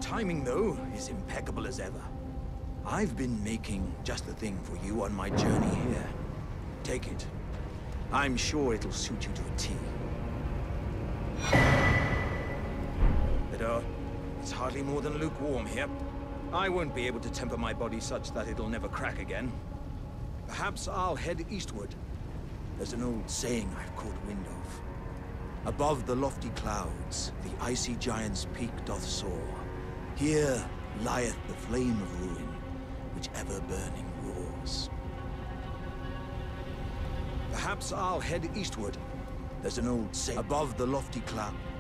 timing, though, is impeccable as ever. I've been making just the thing for you on my journey here. Take it. I'm sure it'll suit you to a T. But, it's hardly more than lukewarm here. I won't be able to temper my body such that it'll never crack again. Perhaps I'll head eastward. There's an old saying I've caught wind of. Above the lofty clouds, the icy giant's peak doth soar. Here lieth the flame of ruin, which ever burning roars. Perhaps I'll head eastward. There's an old saying. Above the lofty cloud.